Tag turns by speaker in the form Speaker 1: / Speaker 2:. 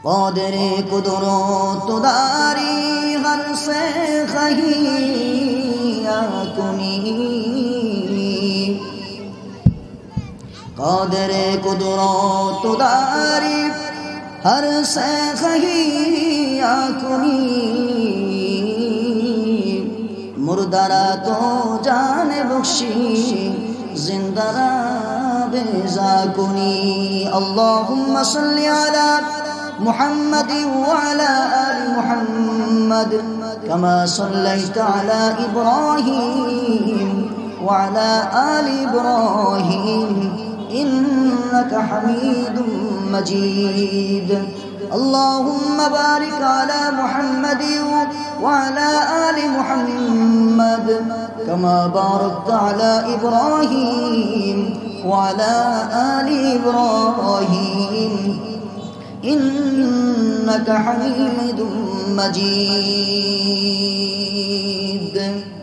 Speaker 1: قادر قدرت داری ہر سے خہیا کنی قادر قدرت داری ہر سے خہیا کنی مردارا تو جان بخشی زندہ بیزا کنی اللہم صلی علی محمد وعلى آل محمد كما صليت على إبراهيم وعلى آل إبراهيم إنك حميد مجيد اللهم بارك على محمد وعلى آل محمد كما باركت على إبراهيم وعلى آل إبراهيم إنك حميد مجيد.